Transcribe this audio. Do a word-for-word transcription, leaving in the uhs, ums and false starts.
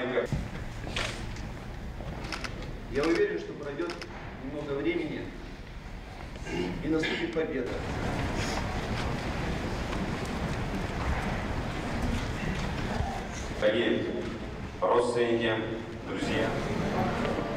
Владимир. Я уверен, что пройдет немного времени и наступит победа. Дорогие родственники, друзья,